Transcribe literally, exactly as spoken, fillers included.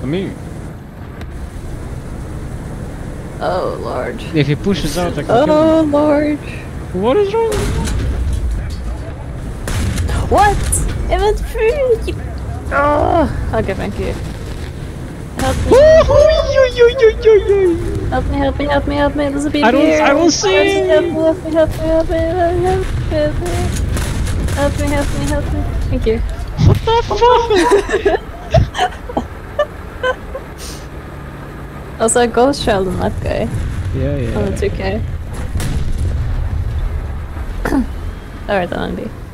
I mean... Oh, Lord. If he pushes out, I can oh, kill him. Lord. What is wrong? What? It went through! You... Oh, okay, thank you. Help me. help me, help me, help me, help me. There's a baby I don't, here. I will see. Help me, help me, help me, help me, help me, help me. Help me, help me, help me. Thank you. What the fuck? Also, I ghost shelled on that guy. Yeah, yeah. Oh, it's okay. Alright, then, Andy.